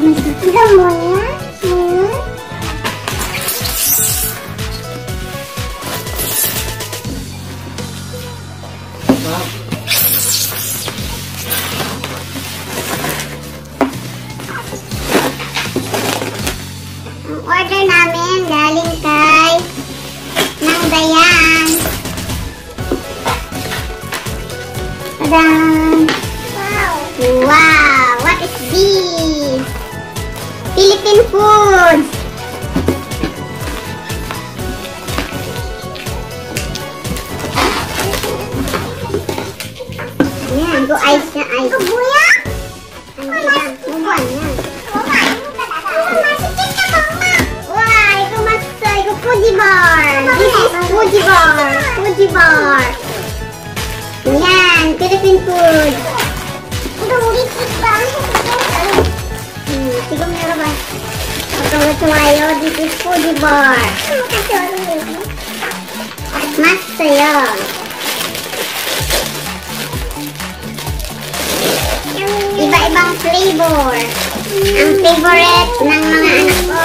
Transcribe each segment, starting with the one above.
Tignan mo na. Ang order namin galing kay Nang Dayan. Tadaan! Wow! What is this? Philippine food! Ayan, go ice na ice. Kabuya? Hindi na, bubuan na. Wow, ito masa, ito Fudgee bar. This is Fudgee bar. Fudgee bar. Ayan, Philippine food. Siguro meron ba? Pagkagat tayo, this is Fudgee bar. Masa yun. Iba-ibang flavor. Ang favorite ng mga anak ko.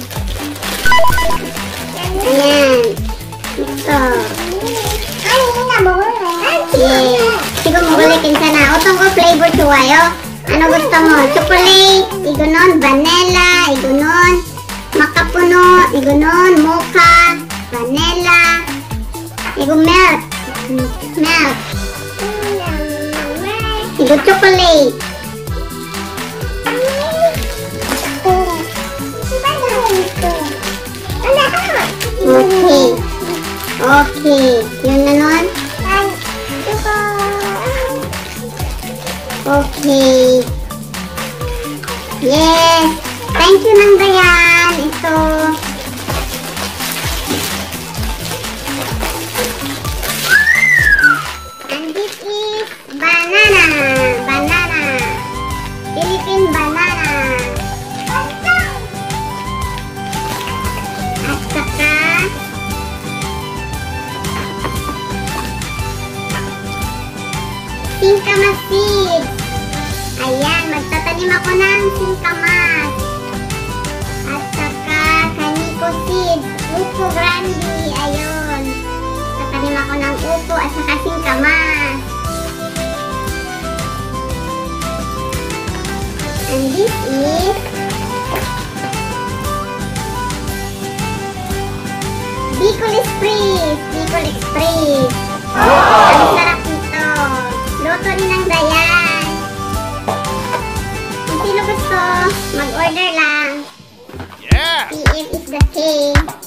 Ayan. Ito. Okay. Siguro magulitin ka na. Otong ko flavor tuwayo. Ano gusto mo? Chocolate, igunon, vanilla, igunon, makapuno, igunon, mocha, vanilla, igun milk, milk, igun chocolate. Okay. Okay. Yun na nun? Okay. Yes. Thank you Nang Dayan. Ito. And this is banana. Banana. Philippine banana. At saka singkamas seeds. Ayan, magtatanim ako ng singkamas. At saka kaniko seeds. Upo grande. Ayun. Tatanim ako ng upo at saka singkamas. And this is Bicol Express. Bicol Express. Ang sarap nito. Luto ni Nang Dayan. Kung sino gusto, mag-order lang. Yeah! PF is the king.